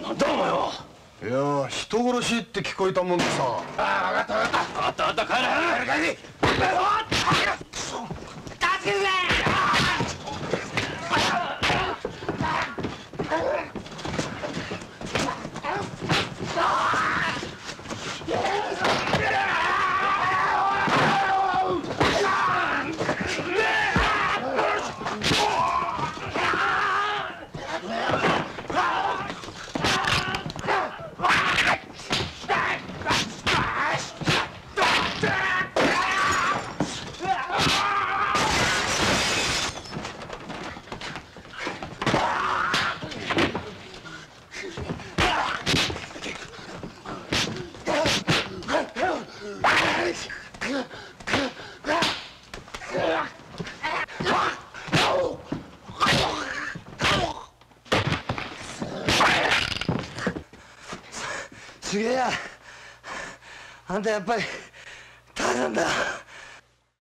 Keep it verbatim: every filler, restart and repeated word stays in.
なんだお前は。 いや人殺しって聞こえたもんでさ。 ああ分かった分かった分かった分かった帰れ帰れ帰れ。助けてくれ。 すげえや。あんたやっぱり誰なんだ。